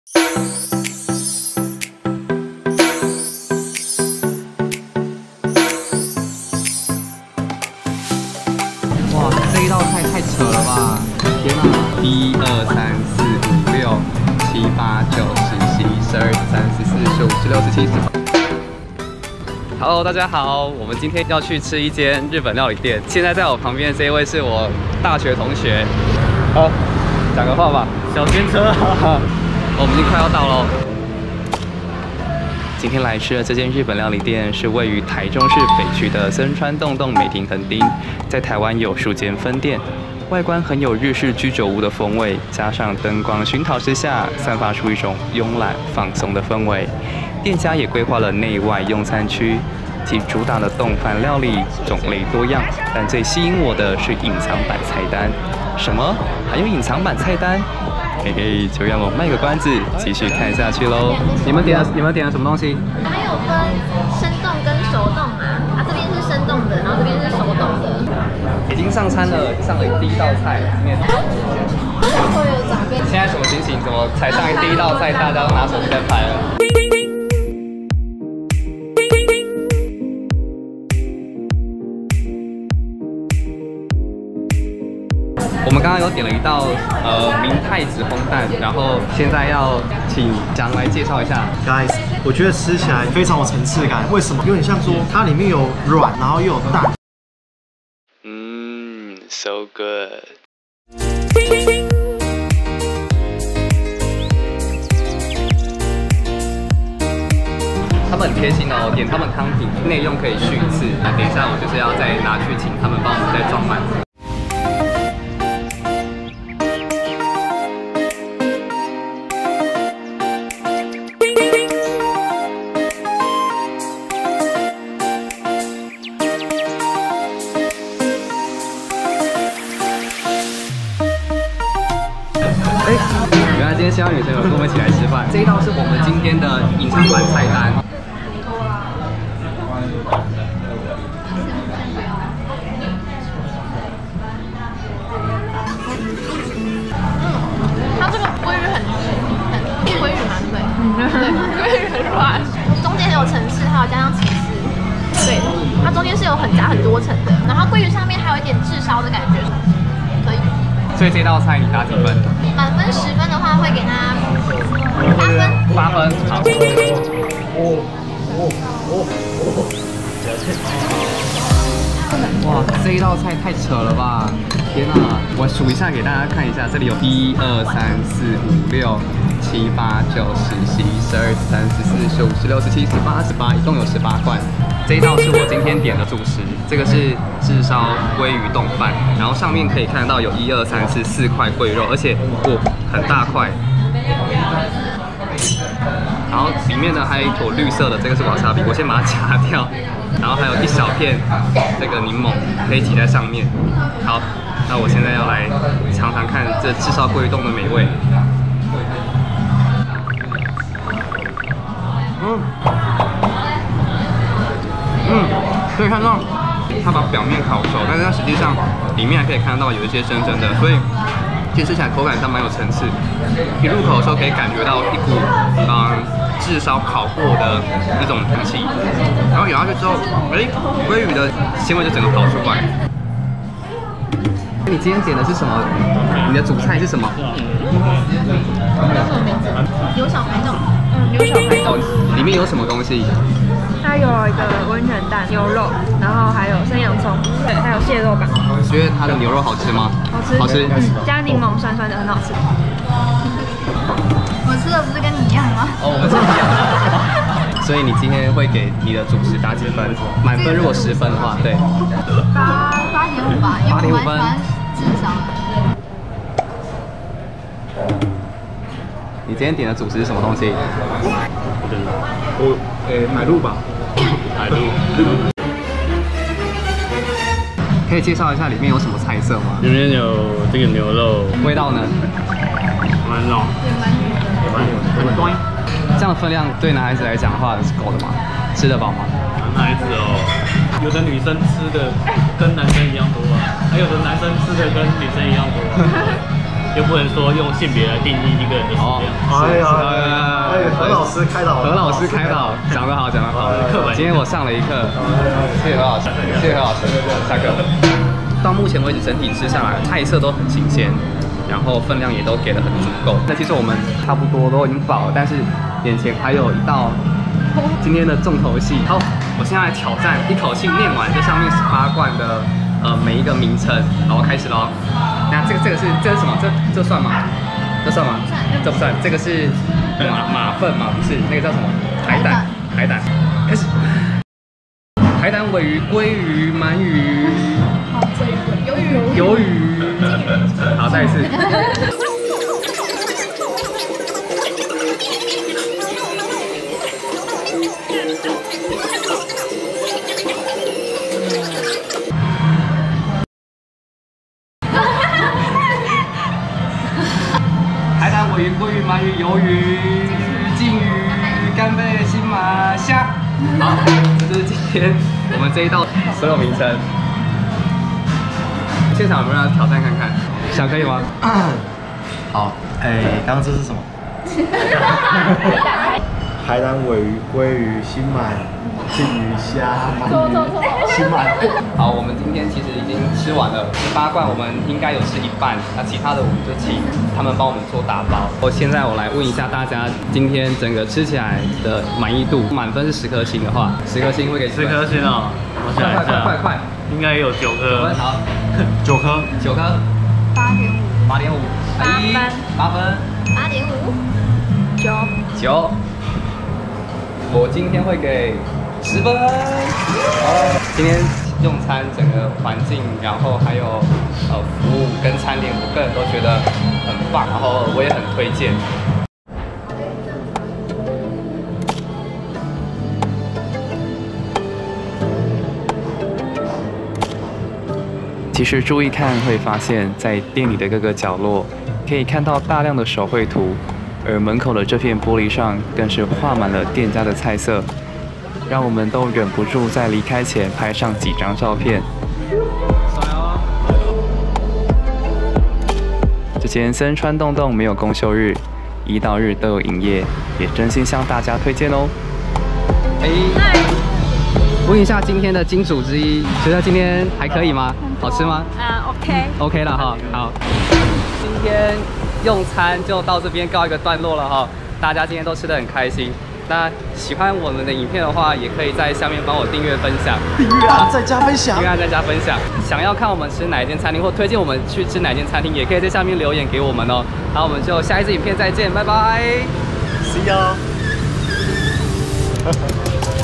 哇，这一道菜太扯了吧！天哪！1、2、3、4、5、6、7、8、9、10、11、12、13、14、15、16、17、18。Hello， 大家好，我们今天要去吃一间日本料理店。现在在我旁边这一位是我大学同学。好，讲个话吧。 小天车啊！ 我们已经快要到喽。今天来吃的这间日本料理店是位于台中市北区的森川洞洞美庭横丁，在台湾有数间分店。外观很有日式居酒屋的风味，加上灯光熏陶之下，散发出一种慵懒放松的氛围。店家也规划了内外用餐区，其主打的冻饭料理种类多样，但最吸引我的是隐藏版菜单。什么？还有隐藏版菜单？嘿嘿，就让我卖个关子，继续看下去喽。你们点了什么东西？ 我们有分生冻跟熟冻嘛，这边是生冻的，然后这边是熟冻的。 已经上餐了，上了第一道菜。 会有长辈。 现在什么心情？怎么才上第一道菜，大家都拿手机在拍了？我们刚刚有点了一道明太子烘蛋，然后现在要请蒋来介绍一下。 Guys， 我觉得吃起来非常有层次感。为什么？有点像说它里面有软，然后又有蛋。 So good。他们很贴心哦，点他们汤品内用可以续一次。那等一下我就是要再拿去请他们帮我们再装满。原来今天香港女生有跟我们一起来吃饭。这一道是我们今天的隐藏版菜单。 它这个鲑鱼很鲑鱼蛮对，鲑鱼很软，中间很有层次，还有加上起司，对，它中间是有夹很多层的，然后鲑鱼上面还有一点炙烧的感觉，可以。 所以这道菜你打几分？ 满分10分的话，会给它8分。 8分，好。哇，这一道菜太扯了吧！天哪，我数一下给大家看一下，这里有1、2、3、4、5、6、7、8、9、10、11、12、13、14、15、16、17、18，一共有18罐。这一道是我今天点的主食，这个是炙烧鲑鱼冻饭，然后上面可以看到有1、2、3、4块鲑鱼肉，而且很大块。然后里面呢还有一坨绿色的，这个是瓦萨比，我先把它夹掉。然后还有一小片这个柠檬可以挤在上面。好，那我现在要来尝尝看这炙烧鲑鱼冻的美味。可以看到它把表面烤熟，但是它实际上里面还可以看到有一些生生的，所以其实吃起来口感上蛮有层次。一入口的时候可以感觉到一股炙烧烤过的那种香气，然后咬下去之后，鲑鱼的鲜味就整个跑出来。你今天点的是什么？你的主菜是什么？ 牛小排冻，牛小排冻。 里面有什么东西？ 它有一个温泉蛋、牛肉，然后还有生洋葱，对，还有蟹肉干。 觉得它的牛肉好吃吗？ 好吃， 好吃。 加柠檬酸酸的，很好吃。 我吃的不是跟你一样吗？ 哦，我们是一样的。所以你今天会给你的主食打几分？满分如果10分的话，对。 8.5吧，因为我蛮喜欢炙烧的。 你今天点的主食是什么东西？ 买路吧， 海陆。可以介绍一下里面有什么菜色吗？ 里面有这个牛肉， 味道呢？ 蛮老， 很端。 这样的分量对男孩子来讲的话是够的吗？吃得饱吗？ 男孩子哦，有的女生吃的跟男生一样多啊，还有的男生吃的跟女生一样多。 又不能说用性别来定义一个人的食量。 何老师开导， 何老师开导，讲得好，讲得好。今天我上了一课，谢谢何老师，谢谢何老师，下课。到目前为止，整体吃下来，菜色都很新鲜，然后分量也都给得很足够。那其实我们差不多都已经饱了，但是眼前还有一道今天的重头戏。好，我现在来挑战，一口气念完这上面18罐的每一个名称。好，我开始喽。那这是什么？这算吗？这算吗？这不算。这个是马粪吗？不是，那个叫什么？海胆。开始。海胆、尾鱼、鲑鱼、鳗鱼。鱿鱼。好，再一次。海胆、尾鱼、鲑鱼、鳗鱼、鱿鱼、鲫鱼、干贝、新马、虾。好，这就是今天我们这一道所有名称。现场有没有人挑战看看？想可以吗？ 好，刚刚这是什么？海胆、尾鱼、鲑鱼、新鳗、鲫鱼、虾、鳗鱼、新鳗。 好，我们今天其实已经吃完了18罐，我们应该有吃一半，那其他的我们就请他们帮我们做打包。现在我来问一下大家，今天整个吃起来的满意度，满分是10颗星的话，10颗星会给 10颗星哦，我想一下， 快， 应该有9颗。 好 9颗 ，9颗，8.5，8.5，8分，8.5，9，我今天会给10分。今天用餐整个环境，然后还有服务跟餐点，我个人都觉得很棒，然后我也很推荐。其实注意看会发现，在店里的各个角落，可以看到大量的手绘图，而门口的这片玻璃上更是画满了店家的菜色，让我们都忍不住在离开前拍上几张照片。这间森川洞洞没有公休日，1到日都有营业，也真心向大家推荐哦。问一下今天的金主之一，觉得今天还可以吗？好吃吗？OK 了哈。好，今天用餐就到这边告一个段落了哈。大家今天都吃得很开心。那喜欢我们的影片的话，也可以在下面帮我订阅分享。 订阅啊，再加分享。 想要看我们吃哪一间餐厅，或推荐我们去吃哪间餐厅，也可以在下面留言给我们哦。那我们就下一支影片再见，拜拜。 See ya。